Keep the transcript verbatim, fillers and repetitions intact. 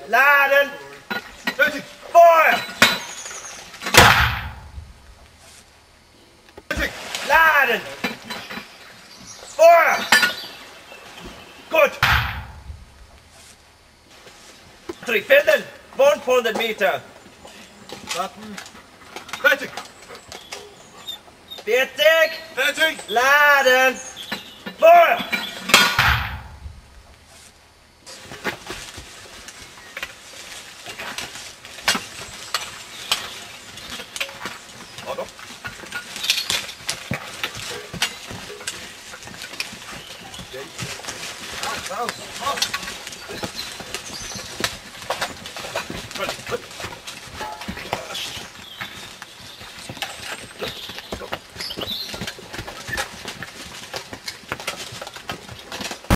Laden! Fertig! Feuer! Fertig! Laden! Feuer! Gut! Triebfäden! hundert Meter! Warten! Fertig! vierzig! Fertig! Laden! Feuer! Raus, raus, raus!